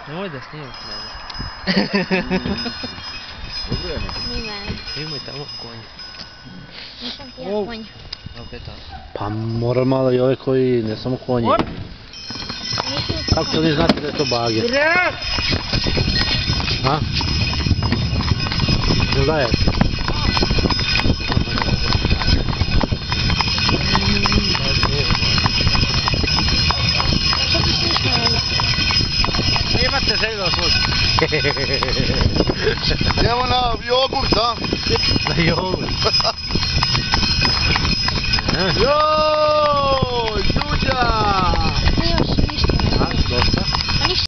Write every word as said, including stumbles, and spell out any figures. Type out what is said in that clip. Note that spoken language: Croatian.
Nemoj da snimaš mene. Dobro je neko. Ni mene. Imaj tamo konje. Nisam ti ja konj. Opet tako. Pa mora malo i ove koji, ne samo konje. Kako to vi znate da je to bager? A? Jel daje? Imate želju da služi. Idemo na jogurt, a? Na jogurt. Jogurt!